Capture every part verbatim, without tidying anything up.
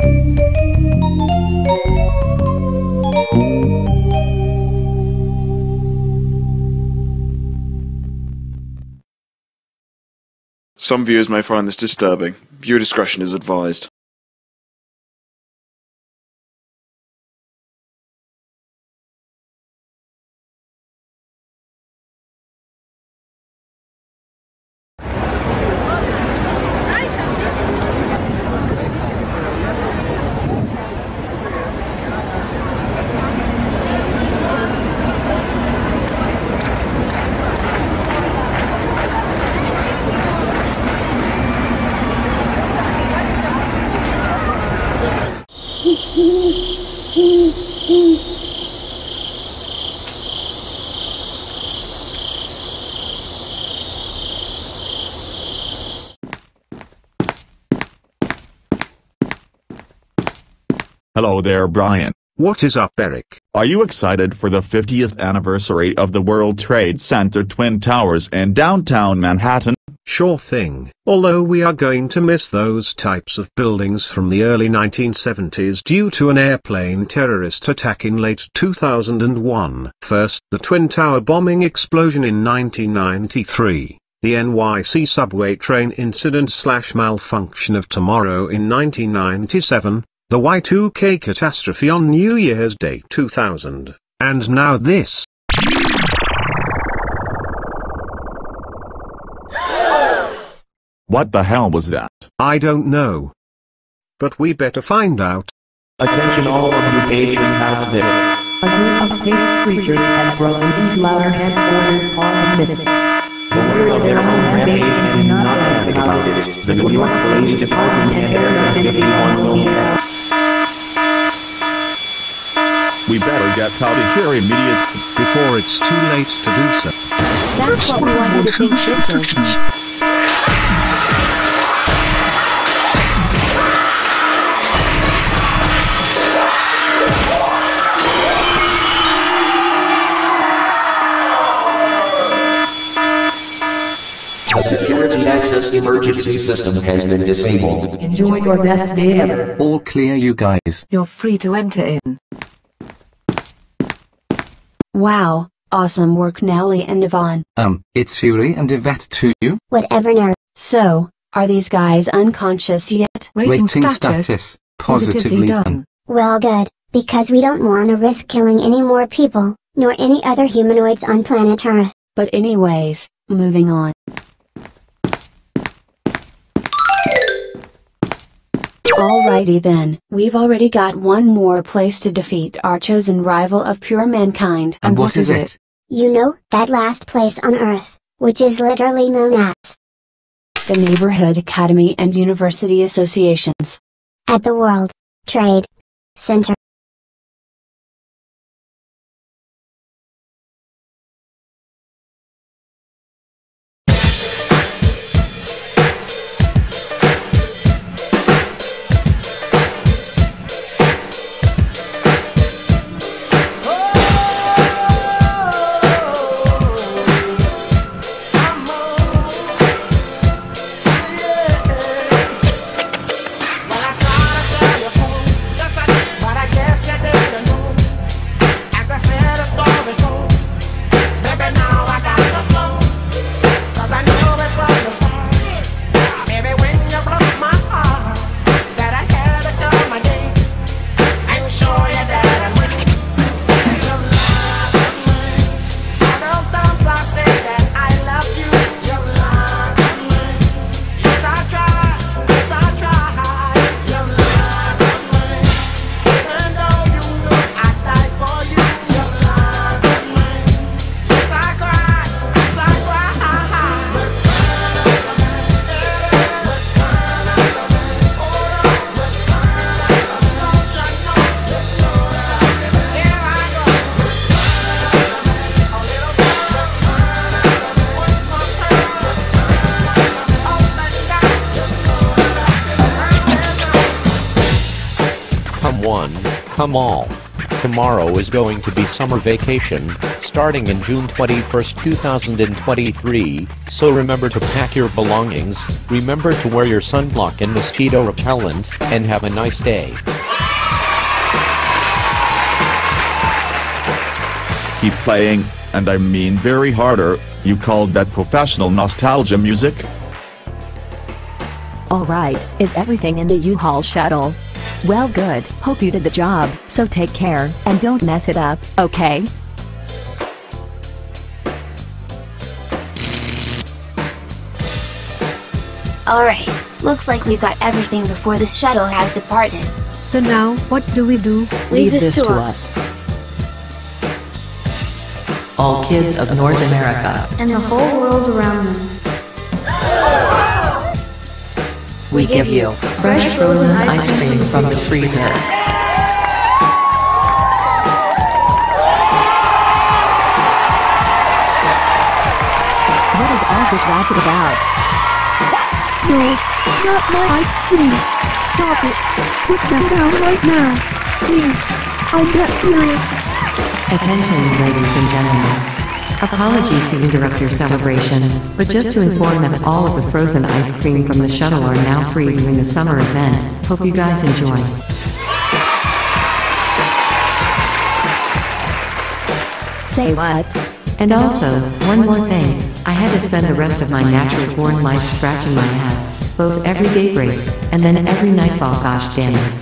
Some viewers may find this disturbing. Viewer discretion is advised. Hello there, Brian. What is up, Eric? Are you excited for the fiftieth anniversary of the World Trade Center Twin Towers in downtown Manhattan? Sure thing. Although we are going to miss those types of buildings from the early nineteen seventies due to an airplane terrorist attack in late two thousand one. First, the Twin Tower bombing explosion in nineteen ninety-three. The N Y C subway train incident slash malfunction of tomorrow in nineteen ninety-seven. The Y two K catastrophe on New Year's Day two thousand, and now this. What the hell was that? I don't know. But we better find out. Attention all of you patrons out there. A group of space creatures has broken into our headquarters on the City. Beware of their own rampage and do not panic about it. The New York Police Department and Area fifty-one will be there. We better get out of here immediately. Before it's too late to do so. That's what we want you to think this is. The security access emergency system has been disabled. Enjoy your best day ever. All clear, you guys. You're free to enter in. Wow, awesome work, Nelly and Yvonne. Um, it's Yuri and Yvette to you. Whatever, nerd. So, are these guys unconscious yet? Rating, Rating status. status. Positively done. Well, good, because we don't want to risk killing any more people, nor any other humanoids on planet Earth. But anyways, moving on. Alrighty then, we've already got one more place to defeat our chosen rival of pure mankind. And what is it? You know, that last place on Earth, which is literally known as the Neighborhood Academy and University Associations. At the World Trade Center. Come one, come all. tomorrow is going to be summer vacation, starting in June twenty-first two thousand twenty-three, so remember to pack your belongings, remember to wear your sunblock and mosquito repellent, and have a nice day. Keep playing, and I mean very harder. You called that professional nostalgia music? Alright, is everything in the U-Haul shuttle? Well good, hope you did the job, so take care, and don't mess it up, okay? Alright, looks like we've got everything before the shuttle has departed. So now, what do we do? Leave this to us. All kids of North America And the whole world around them. we give you fresh frozen ice cream from the freezer. What is all this racket about? No, not my ice cream. Stop it. Put that down right now. Please. I'm that serious. Attention, ladies and gentlemen. Apologies to interrupt your celebration, but just to inform that all of the frozen ice cream from the shuttle are now free during the summer event. Hope you guys enjoy. Say what? And also, one more thing, I had to spend the rest of my natural born life scratching my ass, both every daybreak, and then every nightfall. Gosh damn it.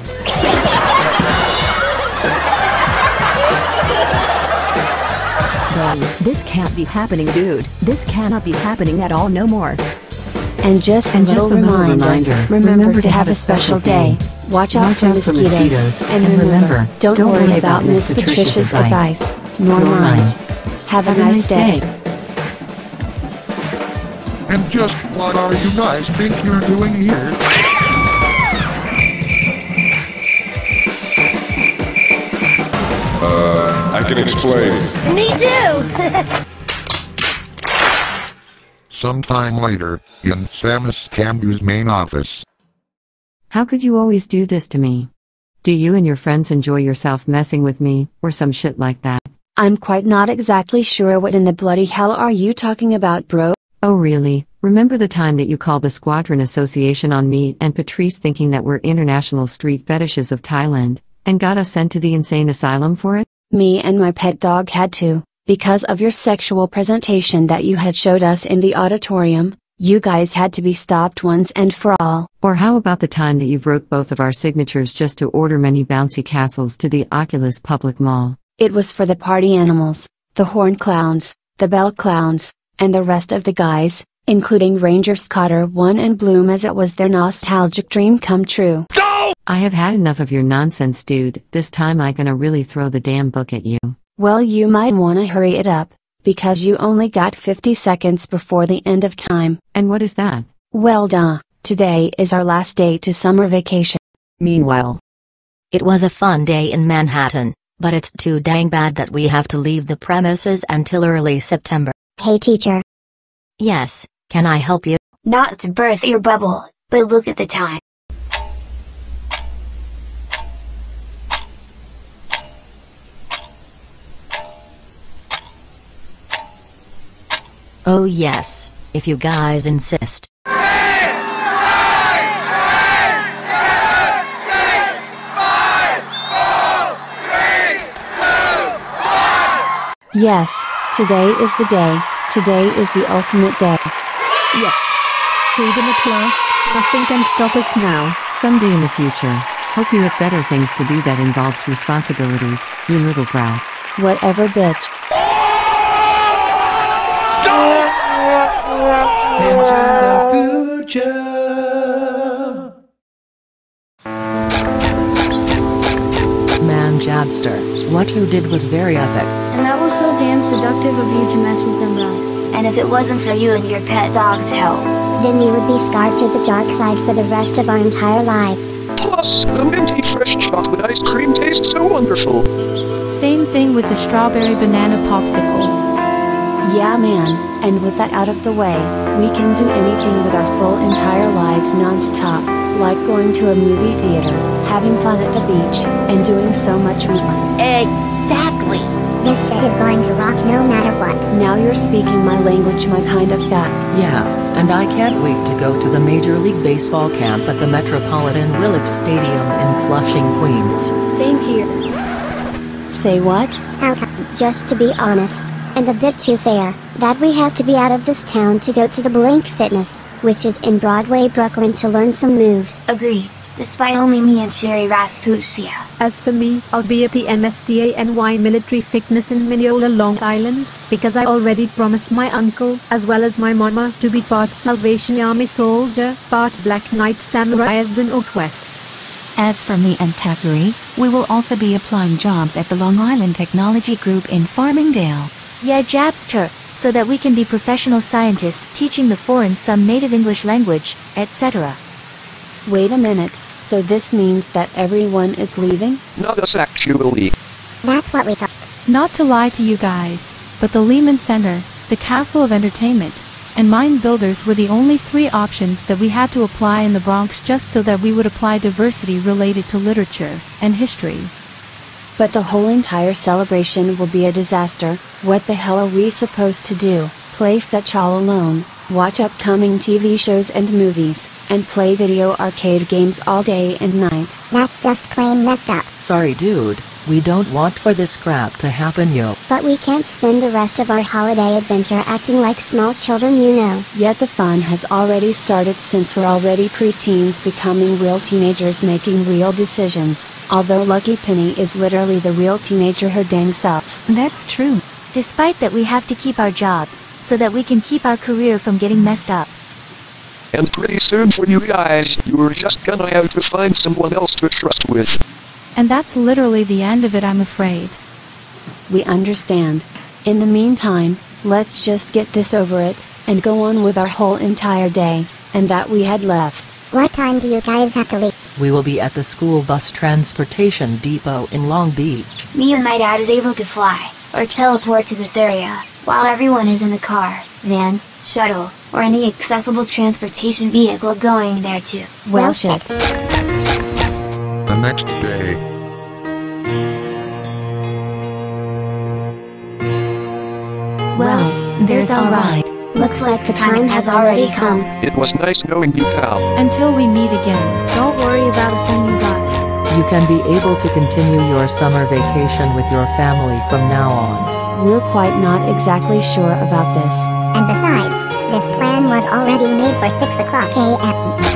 This can't be happening, dude. This cannot be happening at all no more. And just a And little, just a little reminder, reminder, remember, to have a special day. Watch out, Watch for, out for mosquitoes. mosquitoes. And, And remember, remember, don't, don't worry worry about about Miss Miss Patricia's Patricia's advice, advice, nor nor mine. mine. Have a nice day. And just what are you guys think you're doing here? Uh, I can explain. Me too! Sometime later, in Samus Cambu's main office. How could you always do this to me? Do you and your friends enjoy yourself messing with me, or some shit like that? I'm quite not exactly sure what in the bloody hell are you talking about, bro? Oh really? Remember the time that you called the Squadron Association on me and Patrice thinking that we're international street fetishes of Thailand, and got us sent to the insane asylum for it? Me and my pet dog had to, because of your sexual presentation that you had showed us in the auditorium. You guys had to be stopped once and for all. Or how about the time that you've wrote both of our signatures just to order many bouncy castles to the Oculus Public Mall? It was for the party animals, the horn clowns, the bell clowns, and the rest of the guys, including Ranger Scotter one and Bloom, as it was their nostalgic dream come true. No! I have had enough of your nonsense, dude. This time I gonna really throw the damn book at you. Well, you might wanna hurry it up, because you only got fifty seconds before the end of time. And what is that? Well duh, today is our last day to summer vacation. Meanwhile, it was a fun day in Manhattan, but it's too dang bad that we have to leave the premises until early September. Hey teacher. Yes, can I help you? Not to burst your bubble, but look at the time. Oh yes, if you guys insist. Yes, today is the day, today is the ultimate day. Yes. Freedom at last, nothing can stop us now. Someday in the future. Hope you have better things to do that involves responsibilities, you little brat. Whatever, bitch. Into the future. Man, Jabster, what you did was very epic. And that was so damn seductive of you to mess with them rats. And if it wasn't for you and your pet dog's help, then we would be scarred to the dark side for the rest of our entire lives. Plus, the minty fresh chocolate ice cream tastes so wonderful. Same thing with the strawberry banana popsicle. Yeah man, and with that out of the way, we can do anything with our full entire lives lives non-stop, like going to a movie theater, having fun at the beach, and doing so much more. Exactly! This shit is going to rock no matter what. Now you're speaking my language, my kind of fat. Yeah, and I can't wait to go to the Major League Baseball camp at the Metropolitan Willits Stadium in Flushing, Queens. Same here. Say what? How come? Just to be honest, and a bit too fair, that we have to be out of this town to go to the Blink Fitness, which is in Broadway, Brooklyn, to learn some moves. Agreed, despite only me and Sherry Rasputia. As for me, I'll be at the M S D A N Y Military Fitness in Mineola, Long Island, because I already promised my uncle, as well as my mama, to be part Salvation Army soldier, part Black Knight Samurai as the Northwest. As for me and Takari, we will also be applying jobs at the Long Island Technology Group in Farmingdale. Yeah, Jabster, so that we can be professional scientists teaching the foreign some native English language, et cetera. Wait a minute, so this means that everyone is leaving? Not us actually. That's what we thought. Not to lie to you guys, but the Lehman Center, the Castle of Entertainment, and Mind Builders were the only three options that we had to apply in the Bronx just so that we would apply diversity related to literature and history. But the whole entire celebration will be a disaster. What the hell are we supposed to do? Play fetch all alone, watch upcoming T V shows and movies, and play video arcade games all day and night? That's just plain messed up. Sorry dude, we don't want for this crap to happen yo. But we can't spend the rest of our holiday adventure acting like small children, you know. Yet the fun has already started since we're already preteens becoming real teenagers making real decisions, although Lucky Penny is literally the real teenager her dang self. That's true. Despite that we have to keep our jobs, so that we can keep our career from getting messed up. And pretty soon for you guys, you're just gonna have to find someone else to trust with. And that's literally the end of it, I'm afraid. We understand. In the meantime, let's just get this over it, and go on with our whole entire day, and that we had left. What time do you guys have to leave? We will be at the school bus transportation depot in Long Beach. Me and my dad is able to fly, or teleport to this area, while everyone is in the car, van, shuttle, or any accessible transportation vehicle going there too. Well shit. The next day. Well, there's alright. Looks like the time has already come. It was nice knowing you, pal. Until we meet again. Don't worry about a thing, you guys. You can be able to continue your summer vacation with your family from now on. We're quite not exactly sure about this. And besides, this plan was already made for six o'clock a m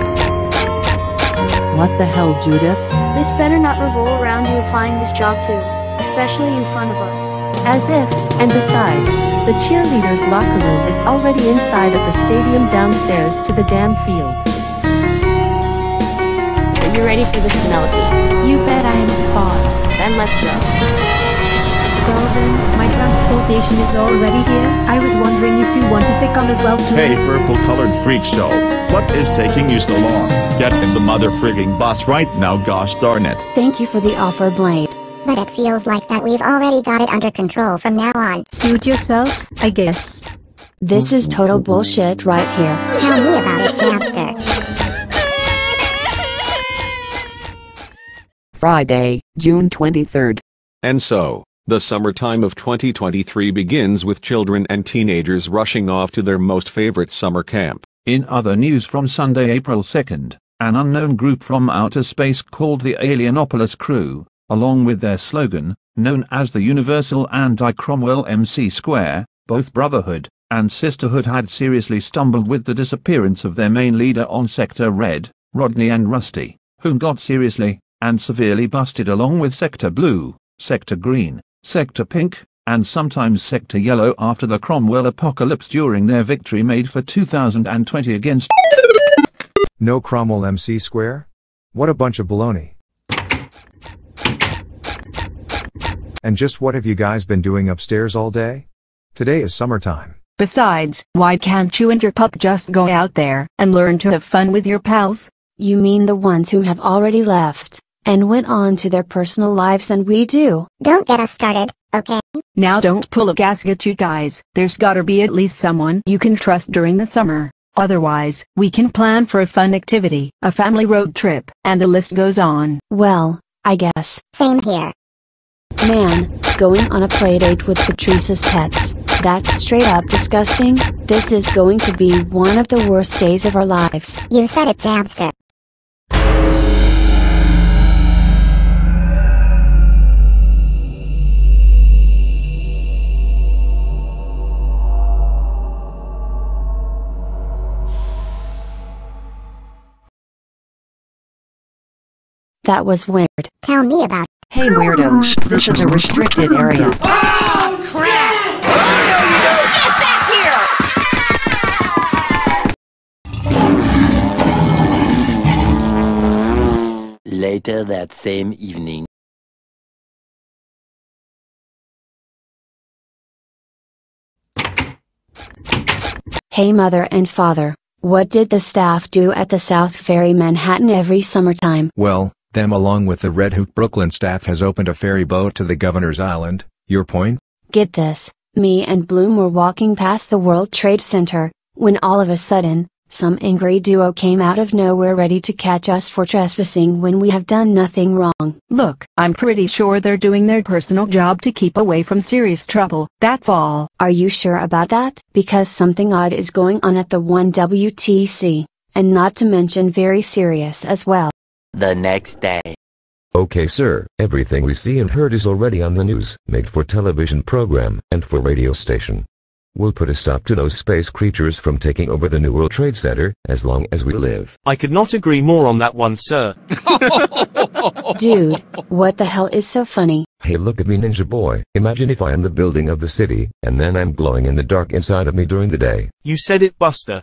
What the hell, Judith? This better not revolve around you applying this job too, especially in front of us. As if, and besides, the cheerleaders' locker room is already inside of the stadium downstairs to the damn field. Are you ready for this, Penelope? You bet I am spot. Then let's go. Well then, my transportation is already here. I was wondering if you wanted to come as well too. Hey, purple-colored freak show. What is taking you so long? Get in the mother frigging bus right now, gosh darn it. Thank you for the offer, Blade. But it feels like that we've already got it under control from now on. Suit yourself, I guess. This is total bullshit right here. Tell me about it, Jabster. Friday, June twenty-third. And so, the summertime of twenty twenty-three begins with children and teenagers rushing off to their most favorite summer camp. In other news from Sunday, April second, an unknown group from outer space called the Alienopolis Crew, along with their slogan, known as the Universal Anti-Cromwell M C Square, both brotherhood and sisterhood had seriously stumbled with the disappearance of their main leader on Sector Red, Rodney and Rusty, whom got seriously and severely busted along with Sector Blue, Sector Green, Sector Pink, and sometimes Sector Yellow after the Cromwell apocalypse during their victory made for two thousand twenty against No Cromwell M C Square? What a bunch of baloney. And just what have you guys been doing upstairs all day? Today is summertime. Besides, why can't you and your pup just go out there and learn to have fun with your pals? You mean the ones who have already left and went on to their personal lives than we do? Don't get us started, okay? Now don't pull a gasket, you guys. There's gotta be at least someone you can trust during the summer. Otherwise, we can plan for a fun activity, a family road trip, and the list goes on. Well, I guess. Same here. Man, going on a playdate with Patrice's pets, that's straight up disgusting. This is going to be one of the worst days of our lives. You said it, Jabster. That was weird. Tell me about it. Hey weirdos, this is a restricted area. Oh, crap! Get back here! Later that same evening. Hey mother and father, what did the staff do at the South Ferry Manhattan every summertime? Well, them along with the Red Hook Brooklyn staff has opened a ferry boat to the Governor's Island. Your point? Get this, me and Bloom were walking past the World Trade Center, when all of a sudden, some angry duo came out of nowhere ready to catch us for trespassing when we have done nothing wrong. Look, I'm pretty sure they're doing their personal job to keep away from serious trouble, that's all. Are you sure about that? Because something odd is going on at the one W T C, and not to mention very serious as well. The next day. Okay sir, everything we see and heard is already on the news, made for television program, and for radio station. We'll put a stop to those space creatures from taking over the New World Trade Center, as long as we live. I could not agree more on that one, sir. Dude, what the hell is so funny? Hey look at me ninja boy, imagine if I am the building of the city, and then I'm glowing in the dark inside of me during the day. You said it, Buster.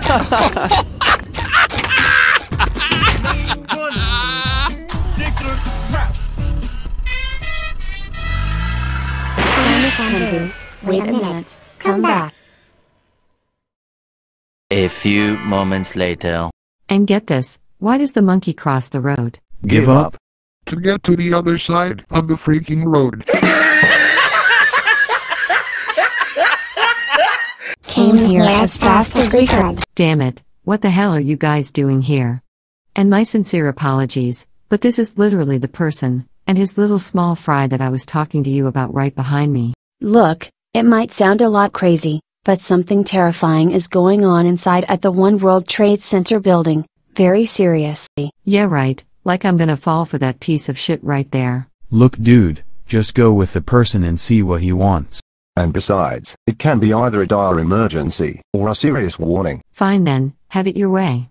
Wait a minute. Come back. A few moments later. And get this, why does the monkey cross the road? Give up. To get to the other side of the freaking road. Came here as fast as we could. Damn it, what the hell are you guys doing here? And my sincere apologies, but this is literally the person, and his little small fry that I was talking to you about right behind me. Look, it might sound a lot crazy, but something terrifying is going on inside at the One World Trade Center building, very seriously. Yeah right, like I'm gonna fall for that piece of shit right there. Look dude, just go with the person and see what he wants. And besides, it can be either a dire emergency, or a serious warning. Fine then, have it your way.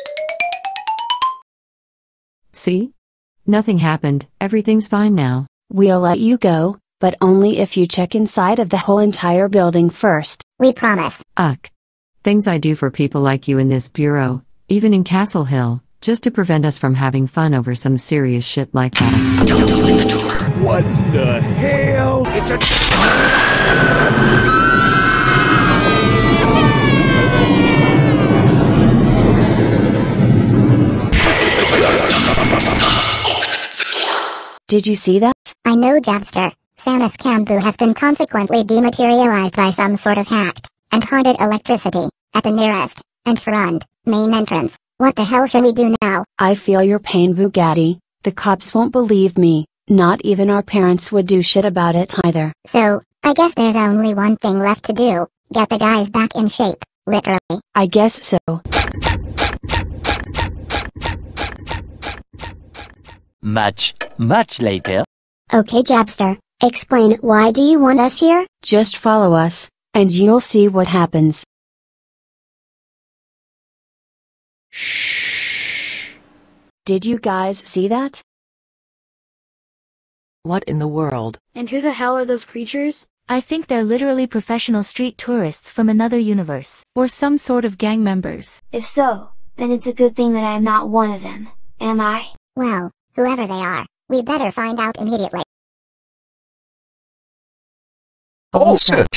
See? Nothing happened, everything's fine now. We'll let you go, but only if you check inside of the whole entire building first. We promise. Uck. Things I do for people like you in this bureau, even in Castle Hill, just to prevent us from having fun over some serious shit like that. Don't open the door. What the hell? It's a... Did you see that? I know, Jabster. Samus Kambu has been consequently dematerialized by some sort of hacked and haunted electricity at the nearest and front main entrance. What the hell should we do now? I feel your pain, Bugatti. The cops won't believe me. Not even our parents would do shit about it either. So, I guess there's only one thing left to do. Get the guys back in shape, literally. I guess so. Much, much later. Okay, Jabster, explain why do you want us here? Just follow us, and you'll see what happens. Shh. Did you guys see that? What in the world? And who the hell are those creatures? I think they're literally professional street tourists from another universe. Or some sort of gang members. If so, then it's a good thing that I am not one of them, am I? Well, whoever they are, we better find out immediately. All set.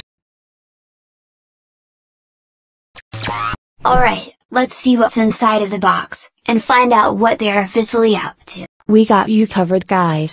Alright, let's see what's inside of the box, and find out what they're officially up to. We got you covered, guys.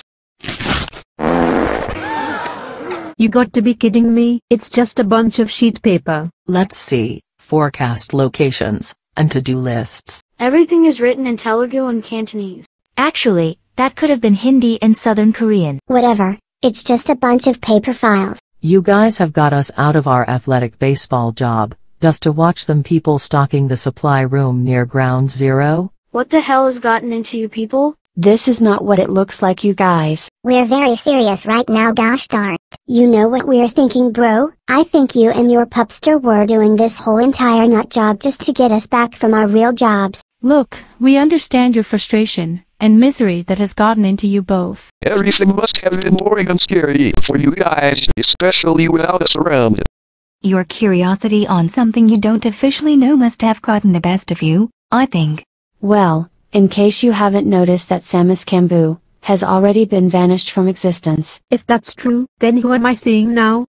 You got to be kidding me, it's just a bunch of sheet paper. Let's see. forecast locations, and to-do lists. Everything is written in Telugu and Cantonese. Actually, that could have been Hindi and Southern Korean. Whatever, it's just a bunch of paper files. You guys have got us out of our athletic baseball job, just to watch them people stocking the supply room near Ground Zero? What the hell has gotten into you people? This is not what it looks like, you guys. We're very serious right now, gosh darn. You know what we're thinking, bro? I think you and your pupster were doing this whole entire nut job just to get us back from our real jobs. Look, we understand your frustration and misery that has gotten into you both. Everything must have been boring and scary for you guys, especially without us around. Your curiosity on something you don't officially know must have gotten the best of you, I think. Well, in case you haven't noticed that Samus Kambu has already been vanished from existence. If that's true, then who am I seeing now?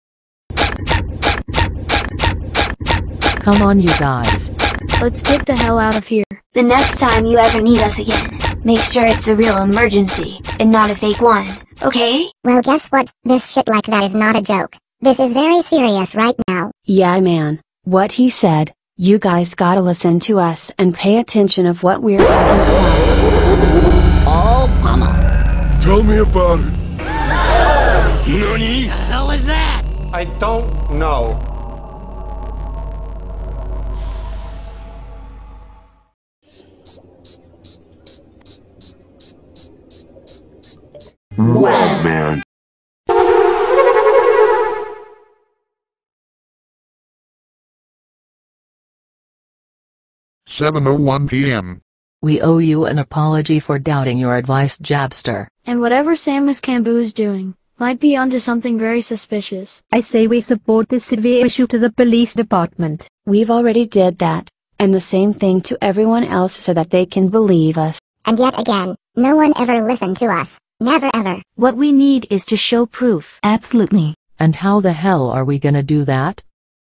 Come on, you guys. Let's get the hell out of here. The next time you ever need us again, make sure it's a real emergency, and not a fake one, okay? Well, guess what? This shit like that is not a joke. This is very serious right now. Yeah, man. What he said. You guys gotta listen to us and pay attention of what we're talking about. Oh, mama. Tell me about it. Nani? The hell is that? I don't know. Wow, man. seven oh one p m We owe you an apology for doubting your advice, Jabster. And whatever Samus Kambu is doing, might be onto something very suspicious. I say we support this severe issue to the police department. We've already did that, and the same thing to everyone else so that they can believe us. And yet again, no one ever listened to us. Never ever. What we need is to show proof. Absolutely. And how the hell are we gonna do that?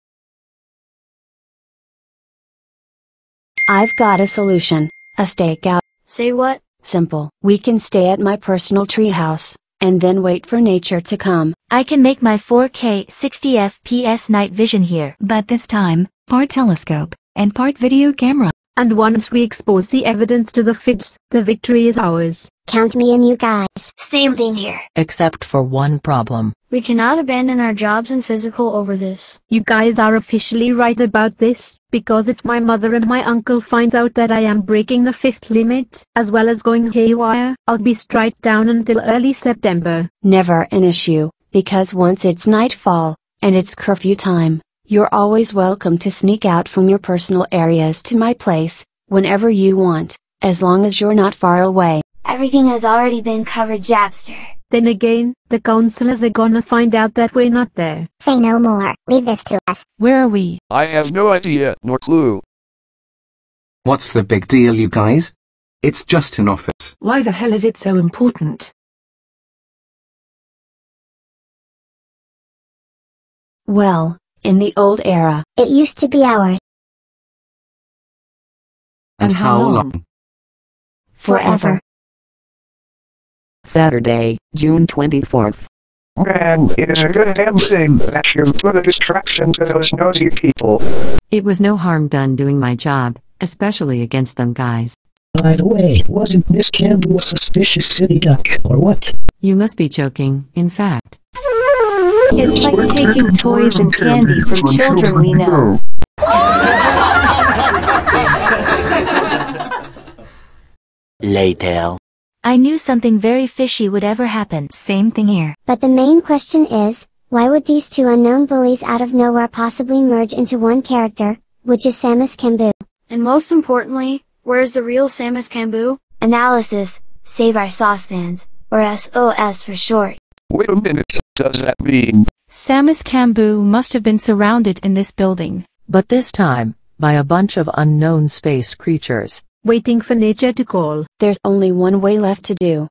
I've got a solution. A stakeout. Say what? Simple. We can stay at my personal treehouse, and then wait for nature to come. I can make my four K sixty F P S night vision here. But this time, part telescope, and part video camera. And once we expose the evidence to the feds, the victory is ours. Count me in, you guys. Same thing here. Except for one problem. We cannot abandon our jobs and physical over this. You guys are officially right about this, because if my mother and my uncle finds out that I am breaking the fifth limit, as well as going haywire, I'll be strike down until early September. Never an issue, because once it's nightfall, and it's curfew time, you're always welcome to sneak out from your personal areas to my place, whenever you want, as long as you're not far away. Everything has already been covered, Jabster. Then again, the counselors are gonna find out that we're not there. Say no more. Leave this to us. Where are we? I have no idea, nor clue. What's the big deal, you guys? It's just an office. Why the hell is it so important? Well, in the old era, it used to be ours. And how long? Forever. Saturday, June twenty-fourth. Man, it is a good damn thing that you've put a distraction to those nosy people. It was no harm done doing my job, especially against them guys. By the way, wasn't Miss Campbell a suspicious city duck, or what? You must be joking, in fact. It's like taking toys and candy from children we know. Later. I knew something very fishy would ever happen. Same thing here. But the main question is, why would these two unknown bullies out of nowhere possibly merge into one character, which is Samus Kambu? And most importantly, where is the real Samus Kambu? Analysis, save our saucepans, or S O S for short. Wait a minute, does that mean? Samus Kambu must have been surrounded in this building. But this time, by a bunch of unknown space creatures. Waiting for nature to call. There's only one way left to do.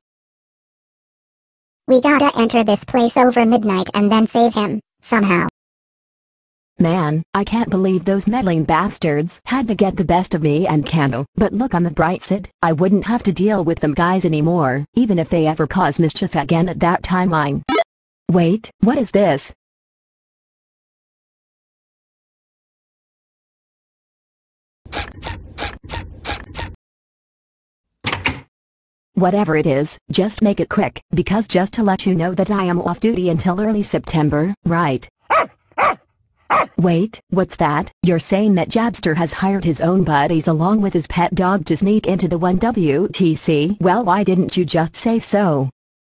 We gotta enter this place over midnight and then save him, somehow. Man, I can't believe those meddling bastards had to get the best of me and Kano. But look on the bright side, I wouldn't have to deal with them guys anymore, even if they ever cause mischief again at that timeline. Wait, what is this? Whatever it is, just make it quick, because just to let you know that I am off duty until early September, right? Wait, what's that? You're saying that Jabster has hired his own buddies along with his pet dog to sneak into the one W T C? Well, why didn't you just say so?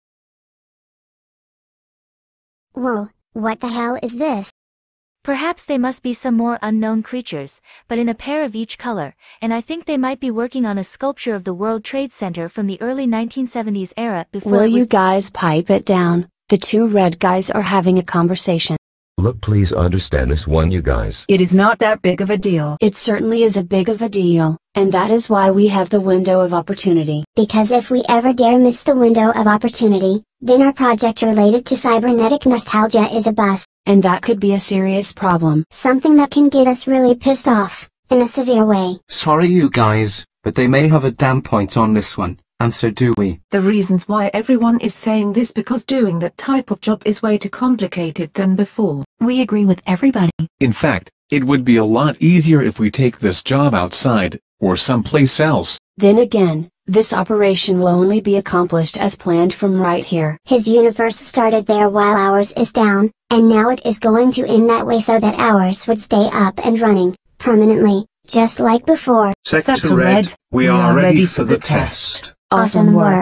Whoa, what the hell is this? Perhaps they must be some more unknown creatures, but in a pair of each color, and I think they might be working on a sculpture of the World Trade Center from the early nineteen seventies era before Will it was- you guys pipe it down? The two red guys are having a conversation. Look, please understand this one, you guys. It is not that big of a deal. It certainly is a big of a deal, and that is why we have the window of opportunity. Because if we ever dare miss the window of opportunity, then our project related to cybernetic nostalgia is a bust. And that could be a serious problem. Something that can get us really pissed off, in a severe way. Sorry you guys, but they may have a damn point on this one, and so do we. The reasons why everyone is saying this because doing that type of job is way too complicated than before. We agree with everybody. In fact, it would be a lot easier if we take this job outside, or someplace else. Then again, this operation will only be accomplished as planned from right here. His universe started there while ours is down, and now it is going to end that way so that ours would stay up and running, permanently, just like before. Sector Red, we are ready for the test. Awesome work.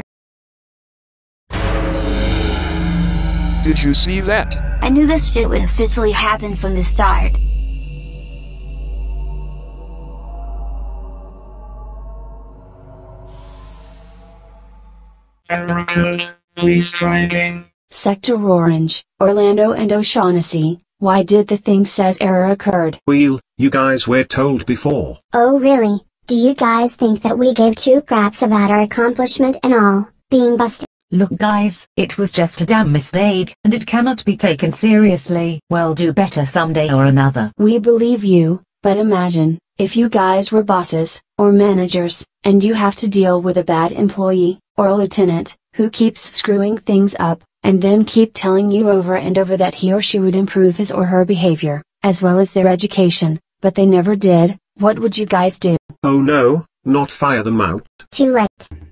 Did you see that? I knew this shit would officially happen from the start. Veronica, please try again. Sector Orange, Orlando and O'Shaughnessy, why did the thing says error occurred? Wheel, you guys were told before. Oh really? Do you guys think that we gave two craps about our accomplishment and all, being busted? Look guys, it was just a damn mistake, and it cannot be taken seriously. We'll do better someday or another. We believe you, but imagine, if you guys were bosses, or managers, and you have to deal with a bad employee, or a lieutenant, who keeps screwing things up, and then keep telling you over and over that he or she would improve his or her behavior, as well as their education, but they never did. What would you guys do? Oh no, not fire them out. Too late.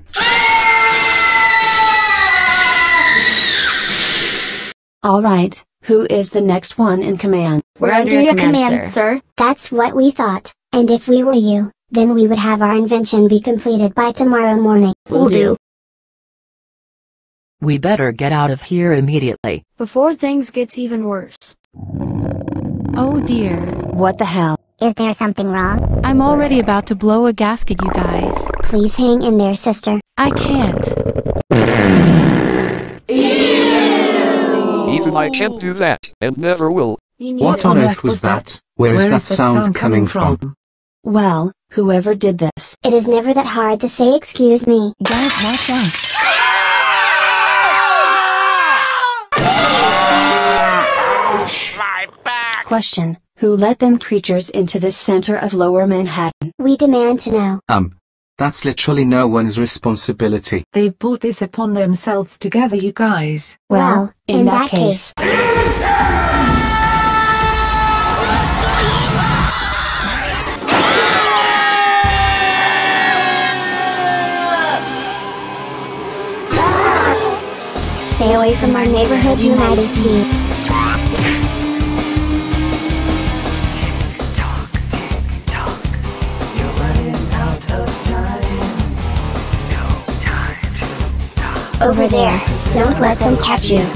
Alright, who is the next one in command? We're under your command, sir. That's what we thought, and if we were you, then we would have our invention be completed by tomorrow morning. Will do. We better get out of here immediately. Before things gets even worse. Oh dear. What the hell? Is there something wrong? I'm already about to blow a gasket, you guys. Please hang in there, sister. I can't. Even I can't do that, and never will. What on earth was that? Where is that sound coming from? Well, whoever did this. It is never that hard to say excuse me. Guys, watch out. My back! Question, who let them creatures into the center of Lower Manhattan? We demand to know. Um, that's literally no one's responsibility. They've brought this upon themselves together, you guys. Well, in, in that, that case. Stay away from our neighborhood, United States. Over there, don't let them catch you.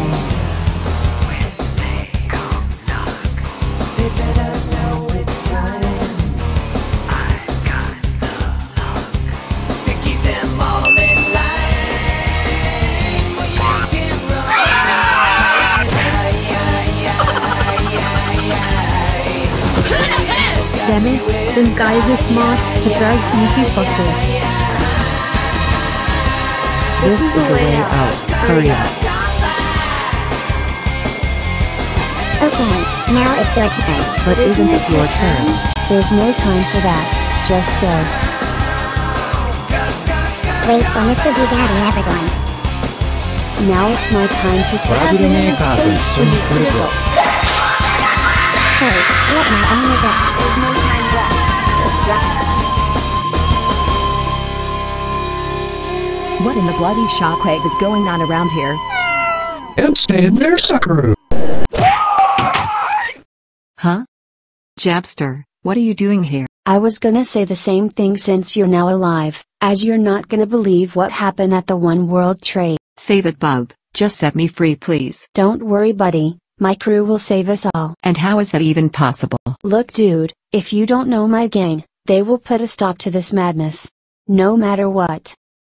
Damn it, this guy is smart, he drives sneaky fossils. This is the way out. Hurry up. Okay, now it's your turn. But isn't it your turn? There's no time for that. Just go. Wait for Mister Bugatti, everyone. Now it's my time to Hey, Hey, let my owner go. There's no time left. What in the bloody shockwave is going on around here? And stay in there, sucker. Huh? Jabster, what are you doing here? I was gonna say the same thing since you're now alive, as you're not gonna believe what happened at the One World Trade. Save it, bub. Just set me free, please. Don't worry, buddy. My crew will save us all. And how is that even possible? Look, dude, if you don't know my gang, they will put a stop to this madness. No matter what.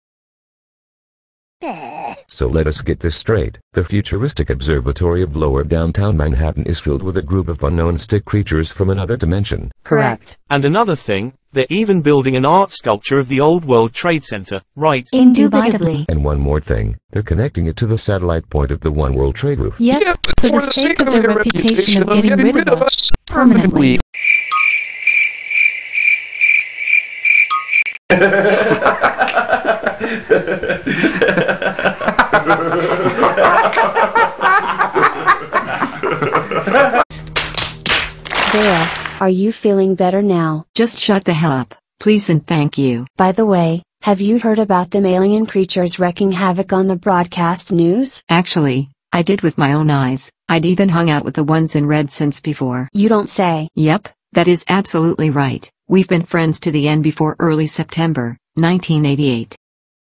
So let us get this straight. The futuristic observatory of lower downtown Manhattan is filled with a group of unknown stick creatures from another dimension. Correct. And another thing, they're even building an art sculpture of the old World Trade Center, right? Indubitably. And one more thing, they're connecting it to the satellite point of the One World Trade Roof. Yep, yep for the sake of their reputation of getting rid of us permanently. There, are you feeling better now? Just shut the hell up, please and thank you. By the way, have you heard about them alien creatures wreaking havoc on the broadcast news? Actually, I did with my own eyes. I'd even hung out with the ones in red since before. You don't say. Yep, that is absolutely right. We've been friends to the end before early September, nineteen eighty-eight.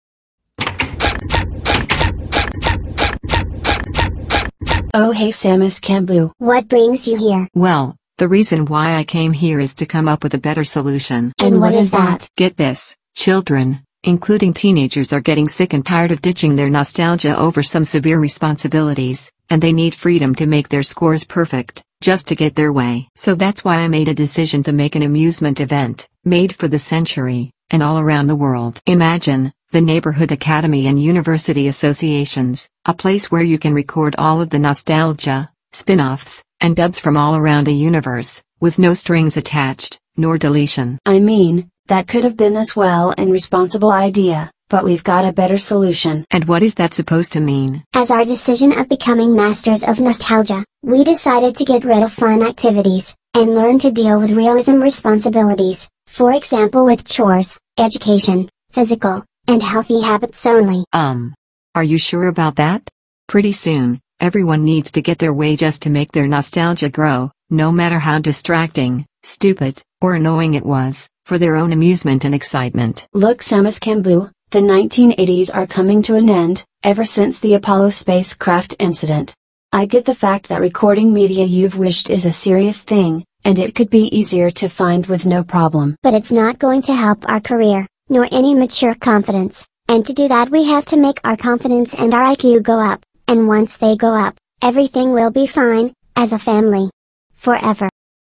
Oh hey Samus Kambu. What brings you here? Well, the reason why I came here is to come up with a better solution. And what is that? Get this, children, including teenagers, are getting sick and tired of ditching their nostalgia over some severe responsibilities, and they need freedom to make their scores perfect, just to get their way. So that's why I made a decision to make an amusement event, made for the century, and all around the world. Imagine, the Neighborhood Academy and University Associations, a place where you can record all of the nostalgia, spin-offs, and dubs from all around the universe, with no strings attached, nor deletion. I mean, that could have been a swell and responsible idea, but we've got a better solution. And what is that supposed to mean? As our decision of becoming masters of nostalgia, we decided to get rid of fun activities, and learn to deal with realism responsibilities, for example with chores, education, physical, and healthy habits only. Um. Are you sure about that? Pretty soon, everyone needs to get their way just to make their nostalgia grow, no matter how distracting, stupid, or annoying it was, for their own amusement and excitement. Look Samus Kambu, the nineteen eighties are coming to an end, ever since the Apollo spacecraft incident. I get the fact that recording media you've wished is a serious thing, and it could be easier to find with no problem. But it's not going to help our career, nor any mature confidence, and to do that we have to make our confidence and our I Q go up, and once they go up, everything will be fine, as a family. Forever.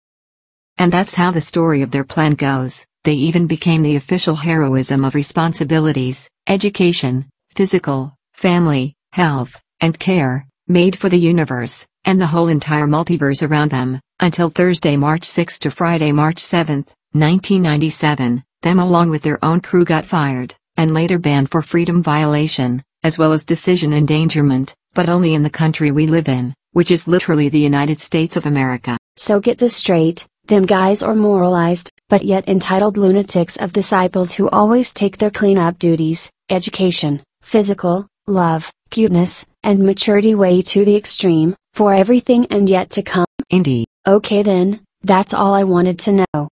And that's how the story of their plan goes. They even became the official heroism of responsibilities, education, physical, family, health, and care, made for the universe, and the whole entire multiverse around them, until Thursday, March sixth to Friday, March seventh, nineteen ninety-seven, them along with their own crew got fired, and later banned for freedom violation, as well as decision endangerment, but only in the country we live in, which is literally the United States of America. So get this straight, them guys are moralized, but yet entitled lunatics of disciples who always take their cleanup duties, education, physical, love, cuteness, and maturity way to the extreme, for everything and yet to come? Indeed. Okay then, that's all I wanted to know.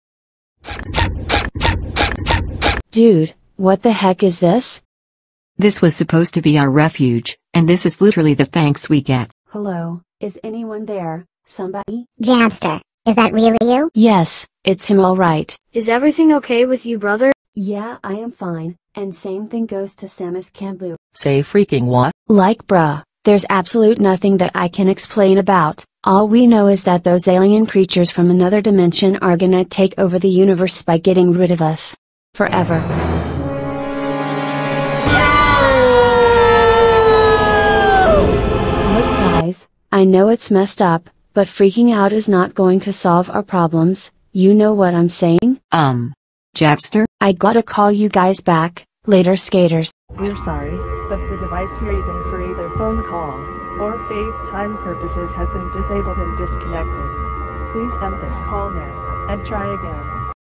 Dude, what the heck is this? This was supposed to be our refuge, and this is literally the thanks we get. Hello, is anyone there? Somebody? Jabster, is that really you? Yes, it's him all right. Is everything okay with you, brother? Yeah, I am fine, and same thing goes to Samus Kambu. Say freaking what? Like bruh, there's absolute nothing that I can explain about. All we know is that those alien creatures from another dimension are gonna take over the universe by getting rid of us. Forever. Look guys, I know it's messed up, but freaking out is not going to solve our problems, you know what I'm saying? Um. Jabster? I gotta call you guys back, later skaters. We're sorry, but the device you're using for either phone call or FaceTime purposes has been disabled and disconnected. Please end this call now, and try again.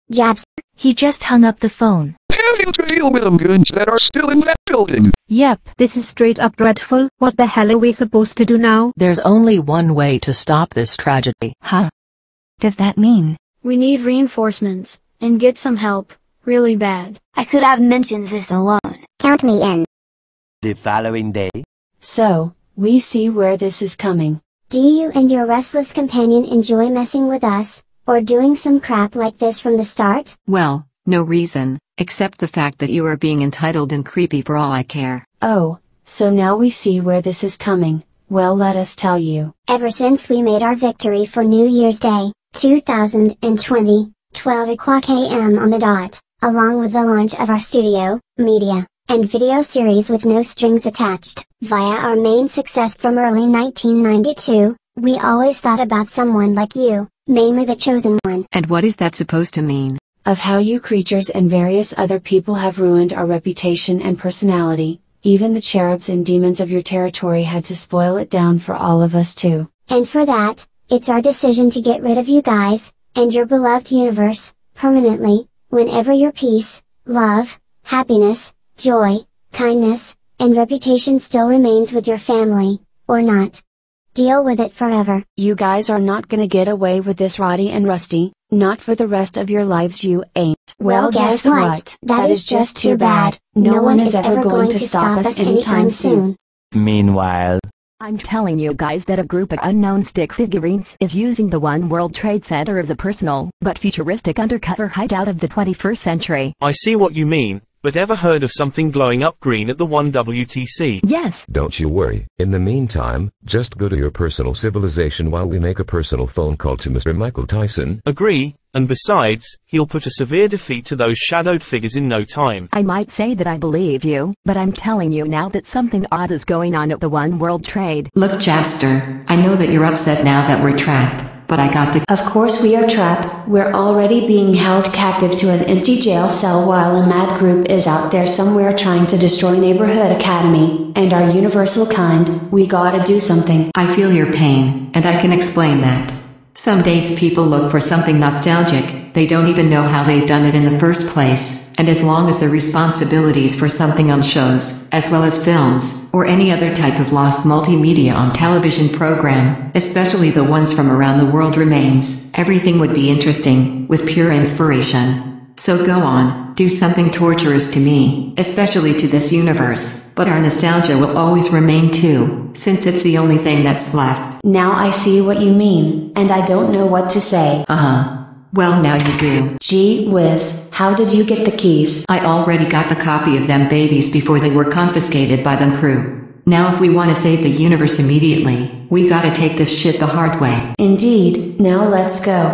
Jabster? He just hung up the phone. Having to deal with them goons that are still in that building. Yep, this is straight up dreadful. What the hell are we supposed to do now? There's only one way to stop this tragedy. Huh? Does that mean? We need reinforcements, and get some help, really bad. I could have mentioned this alone. Count me in. The following day. So, we see where this is coming. Do you and your restless companion enjoy messing with us, or doing some crap like this from the start? Well, no reason, except the fact that you are being entitled and creepy for all I care. Oh, so now we see where this is coming. Well, let us tell you. Ever since we made our victory for New Year's Day, two thousand twenty, twelve o'clock a m on the dot, along with the launch of our studio, media, and video series with no strings attached, via our main success from early nineteen ninety-two, we always thought about someone like you, mainly the chosen one. And what is that supposed to mean? Of how you creatures and various other people have ruined our reputation and personality. Even the cherubs and demons of your territory had to spoil it down for all of us too. And for that, it's our decision to get rid of you guys, and your beloved universe, permanently, whenever your peace, love, happiness, joy, kindness, and reputation still remains with your family, or not. Deal with it forever. You guys are not gonna get away with this, Roddy and Rusty, not for the rest of your lives you ain't. Well, guess what? That is just too bad. No one is ever going to stop us anytime soon. Meanwhile, I'm telling you guys that a group of unknown stick figurines is using the One World Trade Center as a personal, but futuristic undercover hideout of the twenty-first century. I see what you mean, but ever heard of something glowing up green at the one W T C? Yes. Don't you worry. In the meantime, just go to your personal civilization while we make a personal phone call to Mister Michael Tyson. Agree, and besides, he'll put a severe defeat to those shadowed figures in no time. I might say that I believe you, but I'm telling you now that something odd is going on at the One World Trade. Look, Jabster, I know that you're upset now that we're trapped, but I got the— Of course we are trapped. We're already being held captive to an empty jail cell while a mad group is out there somewhere trying to destroy Neighborhood Academy, and our universal kind. We gotta do something. I feel your pain, and I can explain that. Some days people look for something nostalgic, they don't even know how they've done it in the first place, and as long as the responsibilities for something on shows, as well as films, or any other type of lost multimedia on television program, especially the ones from around the world remains, everything would be interesting, with pure inspiration. So go on, do something torturous to me, especially to this universe, but our nostalgia will always remain too, since it's the only thing that's left. Now I see what you mean, and I don't know what to say. Uh-huh. Well, now you do. Gee whiz, how did you get the keys? I already got the copy of them babies before they were confiscated by the crew. Now if we want to save the universe immediately, we gotta take this shit the hard way. Indeed, now let's go.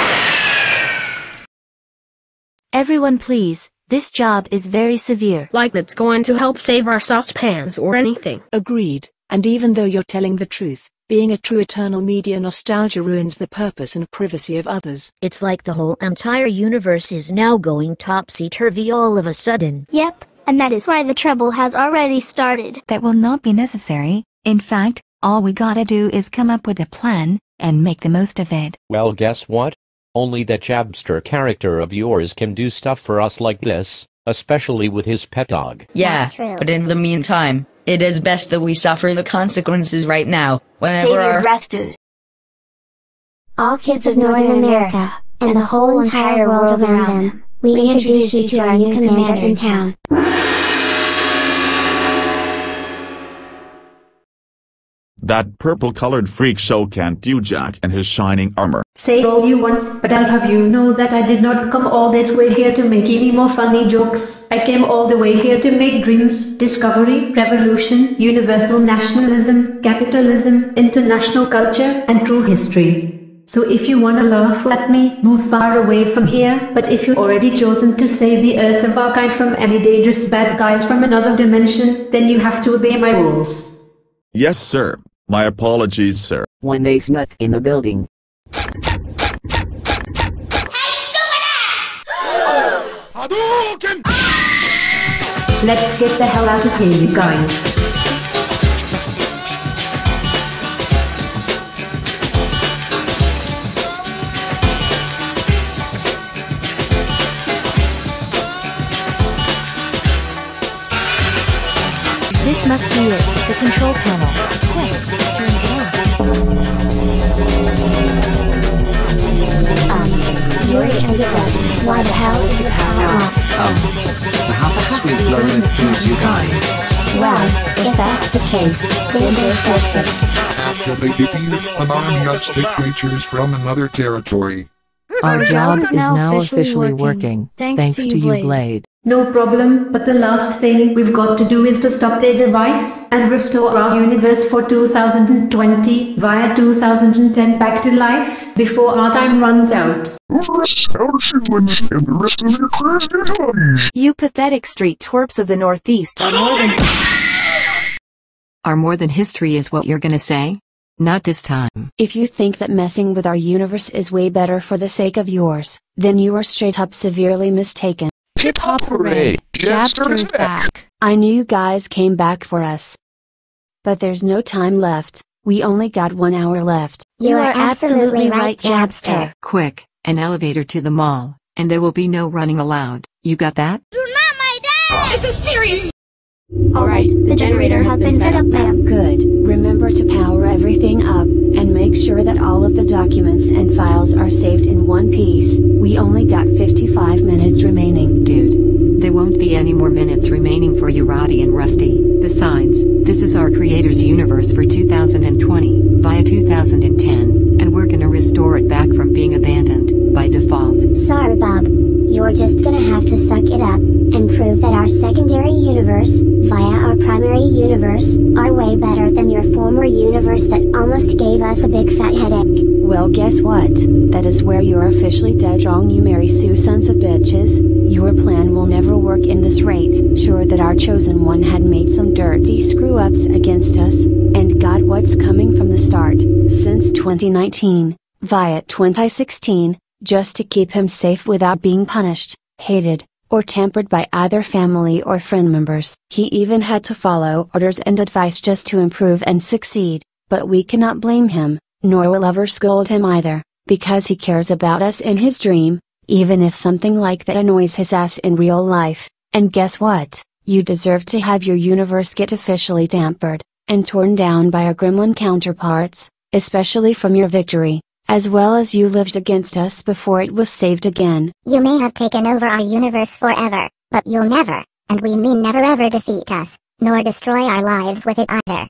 Everyone please, this job is very severe. Like it's going to help save our saucepans or anything. Agreed, and even though you're telling the truth, being a true eternal media nostalgia ruins the purpose and privacy of others. It's like the whole entire universe is now going topsy-turvy all of a sudden. Yep, and that is why the trouble has already started. That will not be necessary. In fact, all we gotta do is come up with a plan, and make the most of it. Well, guess what? Only that Jabster character of yours can do stuff for us like this, especially with his pet dog. Yeah, but in the meantime, it is best that we suffer the consequences right now, whenever Save your our— breath, dude. All kids of Northern America, and the whole entire world around them, we introduce you to our new commander in town. That purple-colored freak show can't do jack in his shining armor. Say all you want, but I'll have you know that I did not come all this way here to make any more funny jokes. I came all the way here to make dreams, discovery, revolution, universal nationalism, capitalism, international culture, and true history. So if you wanna laugh at me, move far away from here, but if you've already chosen to save the earth of our kind from any dangerous bad guys from another dimension, then you have to obey my rules. Yes, sir. My apologies, sir. One ace nut in the building. Let's get the hell out of here, you guys. This must be it, the control panel. Quick, turn it on. Um, Yuri and Yvette, why the hell is the power off? Um, perhaps we've blown a fuse, you guys. Well, if that's the case, then they'll fix it. After they defeated an army of stick creatures from another territory. Our job is now officially working, thanks to you, Blade. No problem, but the last thing we've got to do is to stop their device and restore our universe for two thousand twenty via two thousand ten back to life before our time runs out. You pathetic street twerps of the Northeast are more than... Are more than history is what you're gonna say? Not this time. If you think that messing with our universe is way better for the sake of yours, then you are straight up severely mistaken. Hip hop hooray! Jabster is back! I knew you guys came back for us. But there's no time left, we only got one hour left. You are absolutely right, Jabster. Quick, an elevator to the mall, and there will be no running allowed. You got that? You're not my dad! This is serious! Alright, the generator has been set up, ma'am. Good. Remember to power everything up, and make sure that all of the documents and files are saved in one piece. We only got fifty-five minutes remaining. Dude, there won't be any more minutes remaining for you, Roddy and Rusty. Besides, this is our creator's universe for two thousand twenty, via two thousand ten, and we're gonna restore it back from being abandoned, by default. Sorry, Bob. You're just gonna have to suck it up, and prove that our secondary universe, via our primary universe, are way better than your former universe that almost gave us a big fat headache. Well, guess what? That is where you're officially dead wrong, you Mary Sue sons of bitches. Your plan will never work in this rate. Sure that our chosen one had made some dirty screw-ups against us, and got what's coming from the start, since twenty nineteen, via twenty sixteen, just to keep him safe without being punished, hated, or tampered by either family or friend members. He even had to follow orders and advice just to improve and succeed, but we cannot blame him, nor will ever scold him either, because he cares about us in his dream, even if something like that annoys his ass in real life. And guess what? You deserve to have your universe get officially tampered, and torn down by our gremlin counterparts, especially from your victory, as well as you lived against us before it was saved again. You may have taken over our universe forever, but you'll never, and we mean never ever defeat us, nor destroy our lives with it either.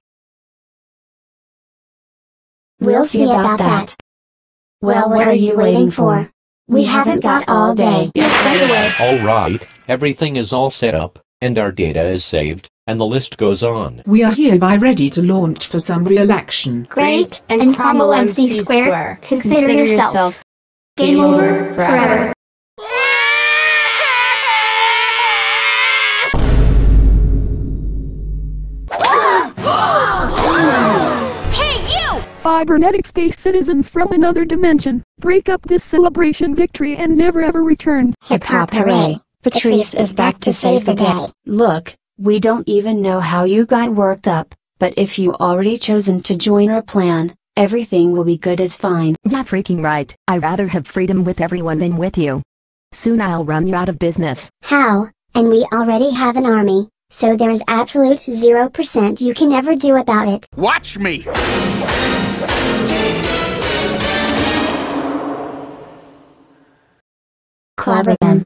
We'll see about that. Well, what are you waiting for? We haven't got all day. Yes, right away. Alright, everything is all set up, and our data is saved, and the list goes on. We are hereby ready to launch for some real action. Great, and, and Carmel M C Square, Square. Consider, consider yourself. yourself. Game, Game over, forever. Cybernetic space citizens from another dimension, break up this celebration victory and never ever return. Hip hop hooray. Patrice is back to save the day. Look, we don't even know how you got worked up, but if you already chosen to join our plan, everything will be good as fine. Yeah, freaking right. I'd rather have freedom with everyone than with you. Soon I'll run you out of business. How? And we already have an army, so there's absolute zero percent you can ever do about it. Watch me! Clobber them.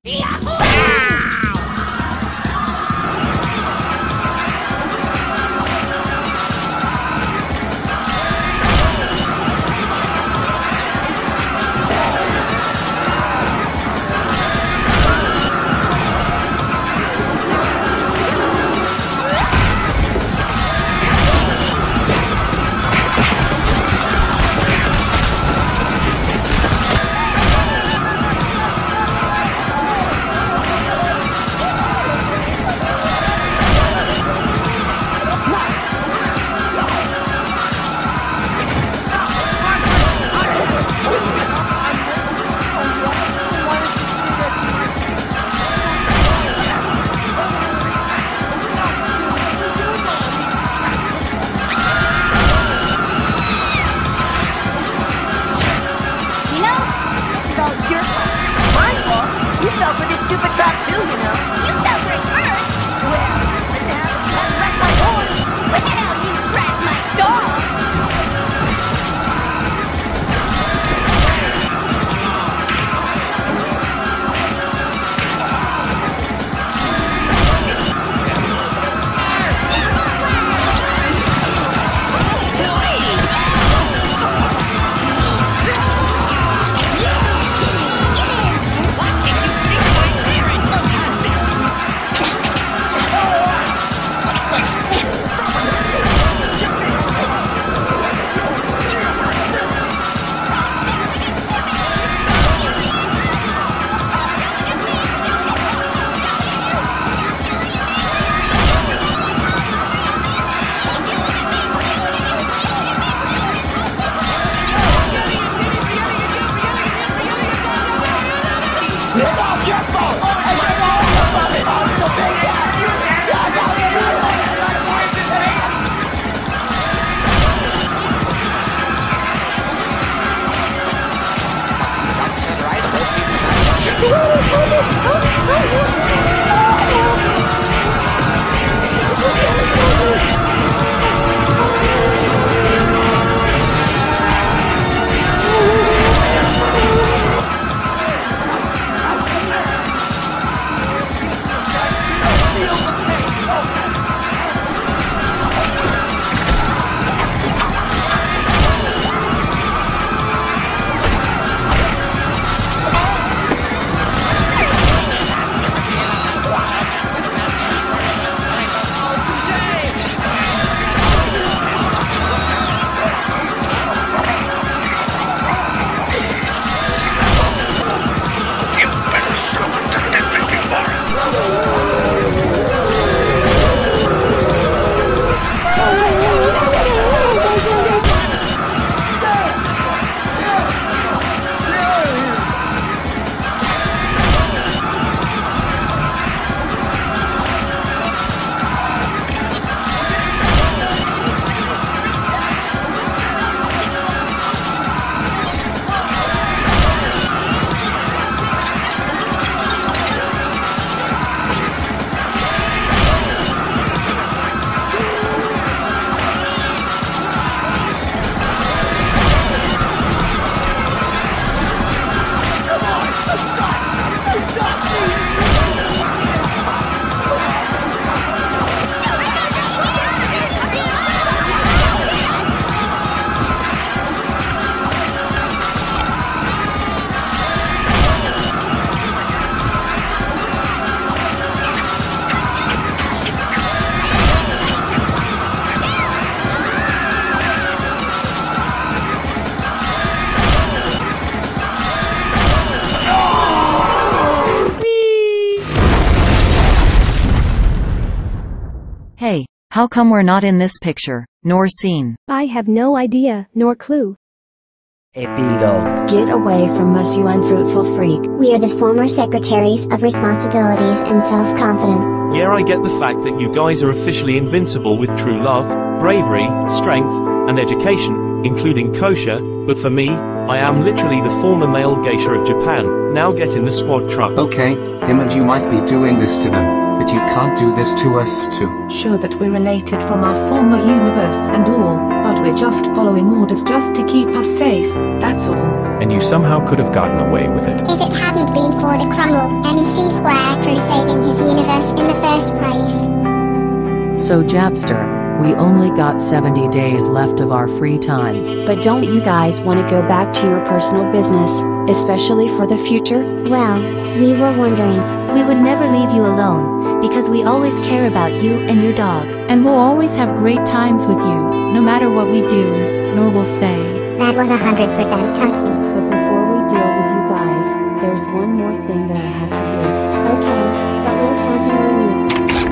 How come we're not in this picture, nor seen? I have no idea, nor clue. Epilogue. Get away from us, you unfruitful freak. We are the former secretaries of responsibilities and self-confidence. Yeah, I get the fact that you guys are officially invincible with true love, bravery, strength, and education, including kosher, but for me, I am literally the former male geisha of Japan. Now get in the squad truck. Okay, Image, you might be doing this to them, but you can't do this to us too. Sure that we're related from our former universe and all, but we're just following orders just to keep us safe, that's all. And you somehow could have gotten away with it. If it hadn't been for the Crumble M C Square crew saving his universe in the first place. So Jabster, we only got seventy days left of our free time. But don't you guys want to go back to your personal business, especially for the future? Well, we were wondering. We would never leave you alone, because we always care about you and your dog. And we'll always have great times with you, no matter what we do, nor will say. That was a hundred percent cut. But before we deal with you guys, there's one more thing that I have to do. Okay, but we're counting on you.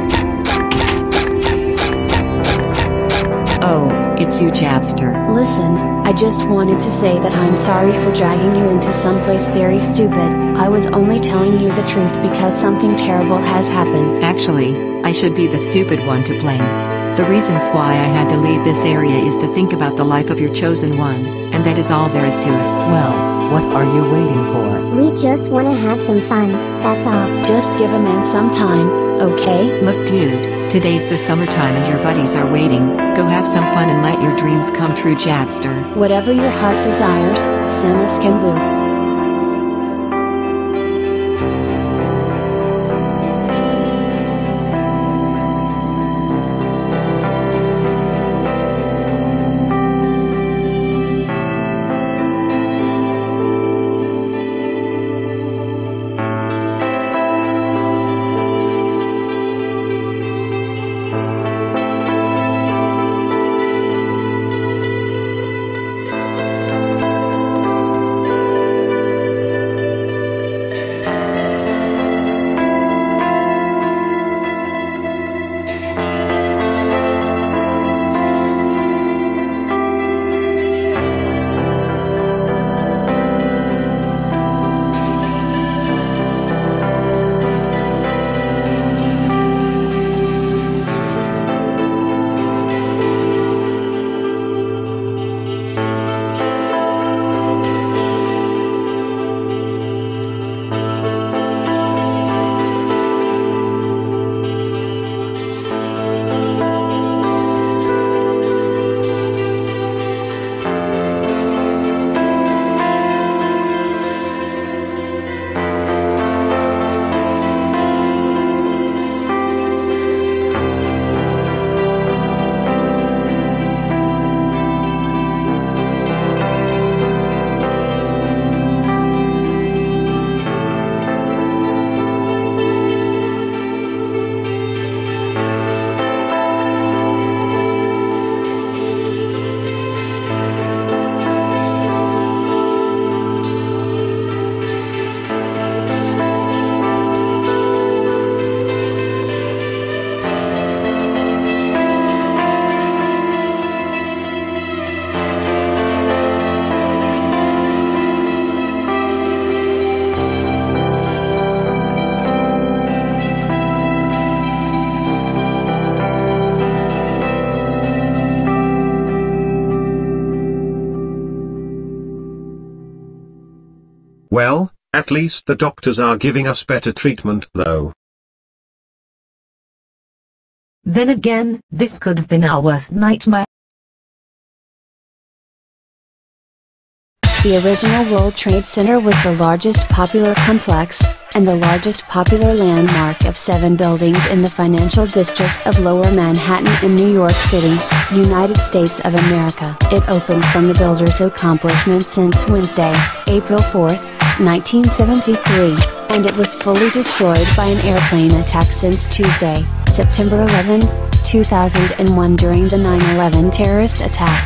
Oh, it's you, Jabster. Listen, I just wanted to say that I'm sorry for dragging you into someplace very stupid. I was only telling you the truth because something terrible has happened. Actually, I should be the stupid one to blame. The reasons why I had to leave this area is to think about the life of your chosen one, and that is all there is to it. Well, what are you waiting for? We just want to have some fun, that's all. Just give a man some time, okay? Look, dude, today's the summertime and your buddies are waiting. Go have some fun and let your dreams come true, Jabster. Whatever your heart desires, Simas Kambu. Well, at least the doctors are giving us better treatment though. Then again, this could have been our worst nightmare. The original World Trade Center was the largest popular complex, and the largest popular landmark of seven buildings in the financial district of Lower Manhattan in New York City, United States of America. It opened from the builders' accomplishment since Wednesday, April fourth, nineteen seventy-three, and it was fully destroyed by an airplane attack since Tuesday, September eleventh, two thousand one during the nine eleven terrorist attacks.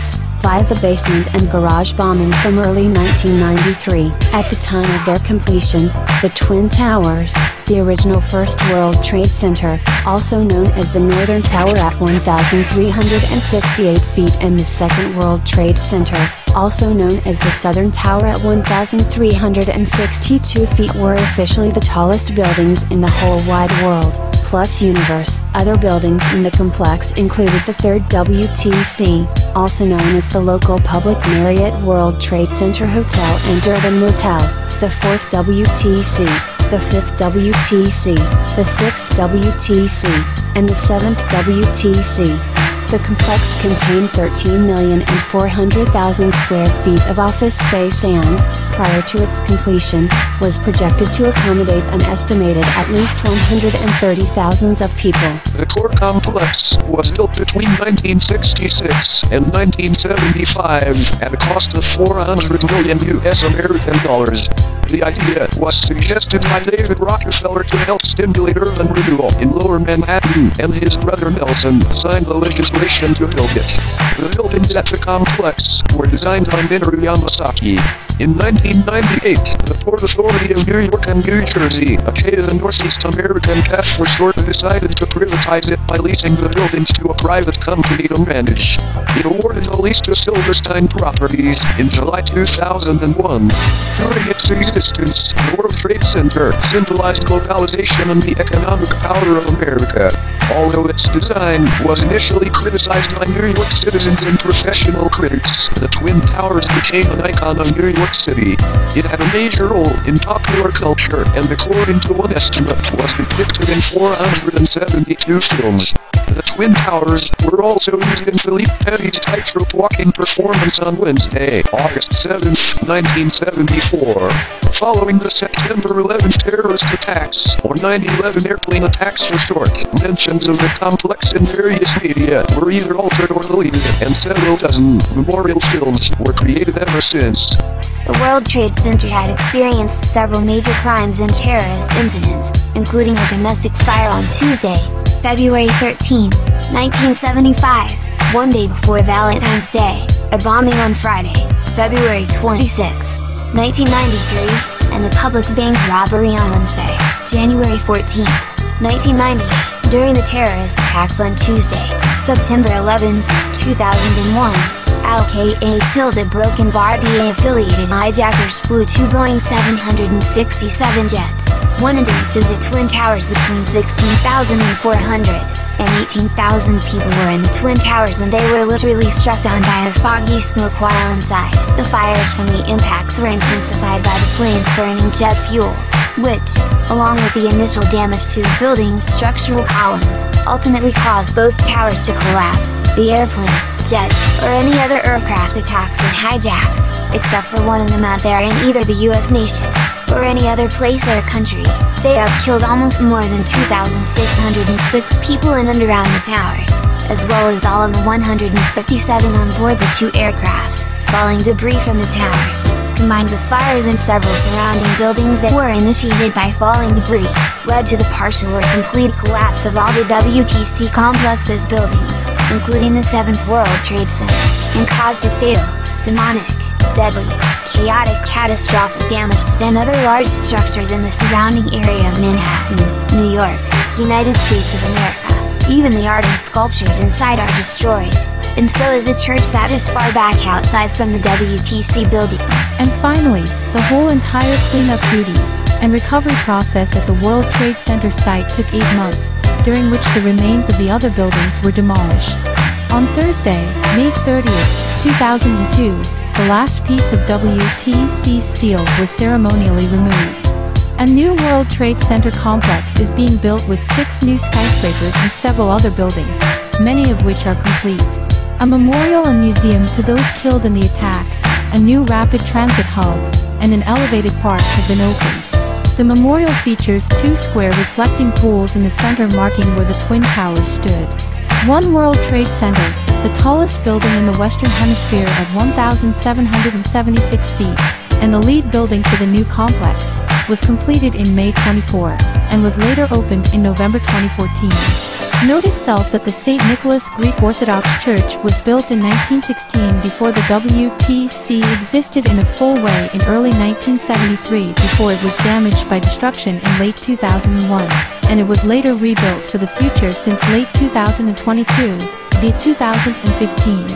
survived the basement and garage bombing from early nineteen ninety-three. At the time of their completion, the Twin Towers, the original First World Trade Center, also known as the Northern Tower at one thousand three hundred sixty-eight feet, and the Second World Trade Center, also known as the Southern Tower at one thousand three hundred sixty-two feet, were officially the tallest buildings in the whole wide world, plus universe. Other buildings in the complex included the third W T C, also known as the local public Marriott World Trade Center Hotel and Durban Motel, the fourth W T C, the fifth W T C, the sixth W T C, and the seventh W T C. The complex contained thirteen million four hundred thousand square feet of office space and, prior to its completion, was projected to accommodate an estimated at least one hundred thirty thousand of people. The core complex was built between nineteen sixty-six and nineteen seventy-five at a cost of four hundred million U S American dollars. The idea was suggested by David Rockefeller to help stimulate urban renewal in Lower Manhattan, and his brother Nelson signed the legislation to build it. The buildings at the complex were designed by Minoru Yamasaki. In nineteen ninety-eight, the Port Authority of New York and New Jersey, a K of the Northeast American task force, decided to privatize it by leasing the buildings to a private company to manage. It awarded the lease to Silverstein Properties in July two thousand one. During its existence, the World Trade Center symbolized globalization and the economic power of America. Although its design was initially criticized by New York citizens and professional critics, the Twin Towers became an icon of New York City. It had a major role in popular culture and, according to one estimate, was depicted in four hundred seventy-two films. The Twin Towers were also used in Philippe Petty's tightrope walking performance on Wednesday, August seventh, nineteen seventy-four. Following the September eleventh terrorist attacks, or nine eleven airplane attacks report, mentions of the complex in various media were either altered or deleted, and several dozen memorial films were created ever since. The World Trade Center had experienced several major crimes and terrorist incidents, including a domestic fire on Tuesday, February thirteenth, nineteen seventy-five, one day before Valentine's Day, a bombing on Friday, February twenty-sixth, nineteen ninety-three, and the public bank robbery on Wednesday, January fourteenth, nineteen ninety, during the terrorist attacks on Tuesday, September eleventh, two thousand one. Al Q A tilde broken Bombardier-affiliated hijackers flew two Boeing seven sixty-seven jets, one into each of the Twin Towers. Between sixteen thousand four hundred and eighteen thousand people were in the Twin Towers when they were literally struck down by a foggy smoke while inside. The fires from the impacts were intensified by the planes burning jet fuel, which, along with the initial damage to the building's structural columns, ultimately caused both towers to collapse. The airplane, jet, or any other aircraft attacks and hijacks, except for one of them out there in either the U S nation, or any other place or country, they have killed almost more than two thousand six hundred six people in and around the towers, as well as all of the one hundred fifty-seven on board the two aircraft. Falling debris from the towers, combined with fires in several surrounding buildings that were initiated by falling debris, led to the partial or complete collapse of all the W T C complex's buildings, including the seventh World Trade Center, and caused a fatal, demonic, deadly, chaotic, catastrophic damage to ten other large structures in the surrounding area of Manhattan, New York, United States of America. Even the art and sculptures inside are destroyed, and so is the church that is far back outside from the W T C building. And finally, the whole entire cleanup duty and recovery process at the World Trade Center site took eight months, during which the remains of the other buildings were demolished. On Thursday, May thirtieth, two thousand two, the last piece of W T C steel was ceremonially removed. A new World Trade Center complex is being built with six new skyscrapers and several other buildings, many of which are complete. A memorial and museum to those killed in the attacks, a new rapid transit hub, and an elevated park have been opened. The memorial features two square reflecting pools in the center marking where the Twin Towers stood. One World Trade Center, the tallest building in the Western Hemisphere at one thousand seven hundred seventy-six feet, and the lead building for the new complex, was completed in May twenty-fourth, and was later opened in November twenty fourteen. Notice self that the Saint Nicholas Greek Orthodox Church was built in nineteen sixteen before the W T C existed in a full way in early nineteen seventy-three before it was damaged by destruction in late two thousand one, and it was later rebuilt for the future since late two thousand twenty-two, the two thousand fifteen.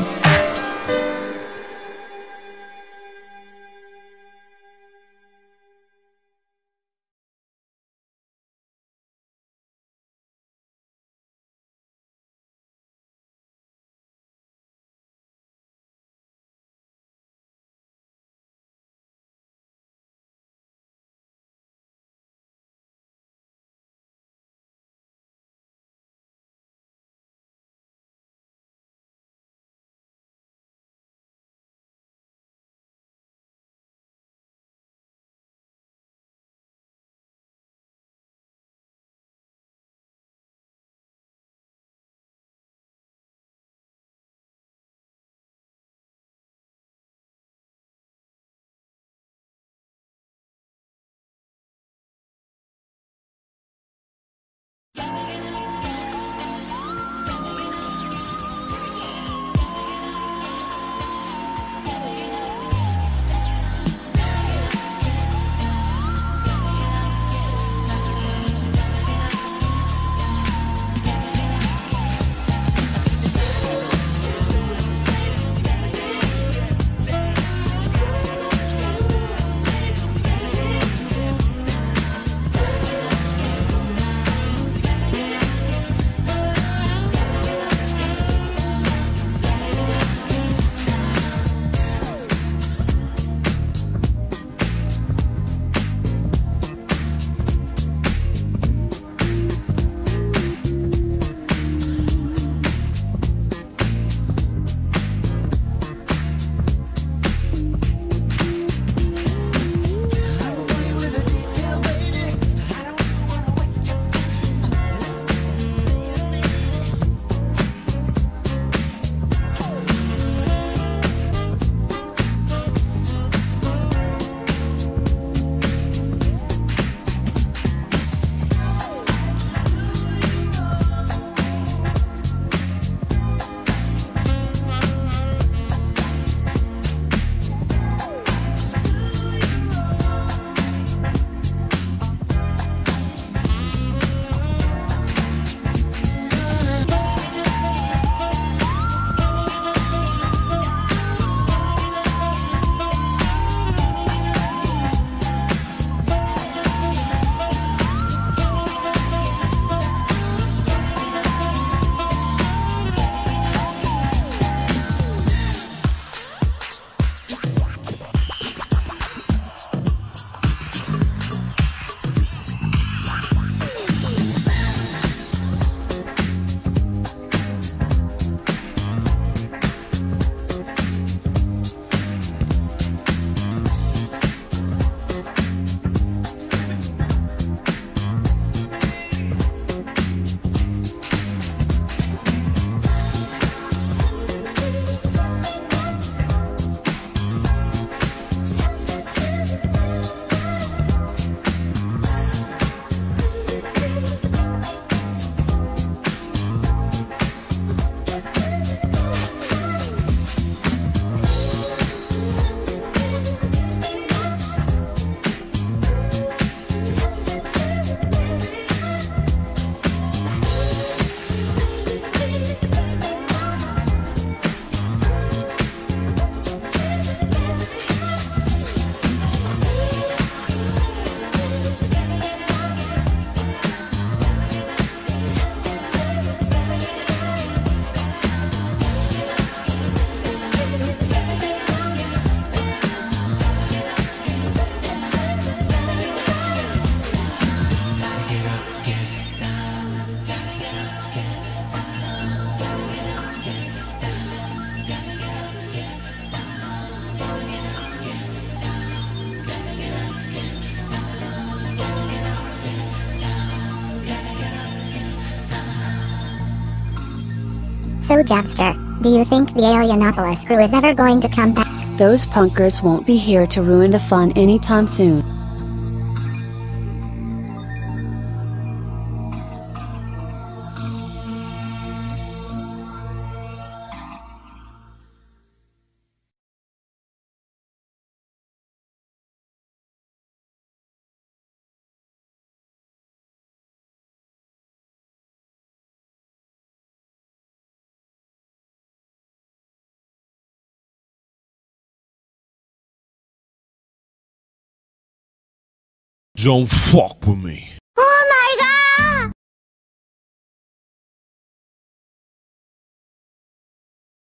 So Jabster, do you think the Alienopolis crew is ever going to come back? Those punkers won't be here to ruin the fun anytime soon. Don't fuck with me.